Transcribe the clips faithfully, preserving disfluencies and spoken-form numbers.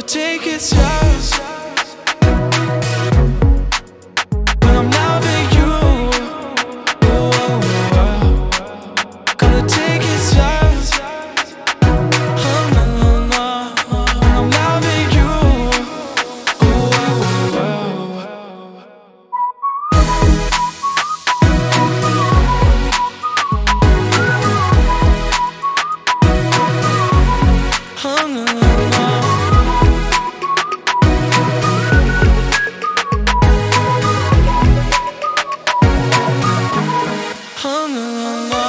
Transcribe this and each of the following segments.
take it serious when I'm loving you. Oh, oh, oh. Gonna take it serious. Oh, no, no, no. When I'm loving you. Oh, oh, oh, oh. Oh, no, no, no. Oh, no, no, no.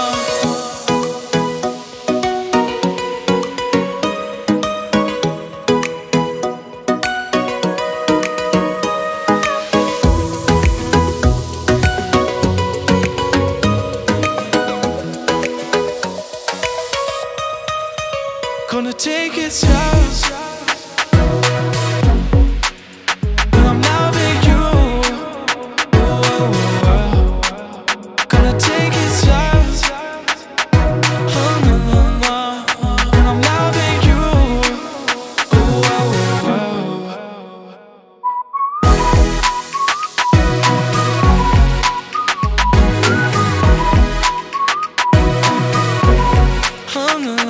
Gonna take it serious when I'm loving you. Oh, oh, oh. Gonna take it serious. Oh, no, no, no. When I'm loving you. Oh, oh, oh. Oh, no.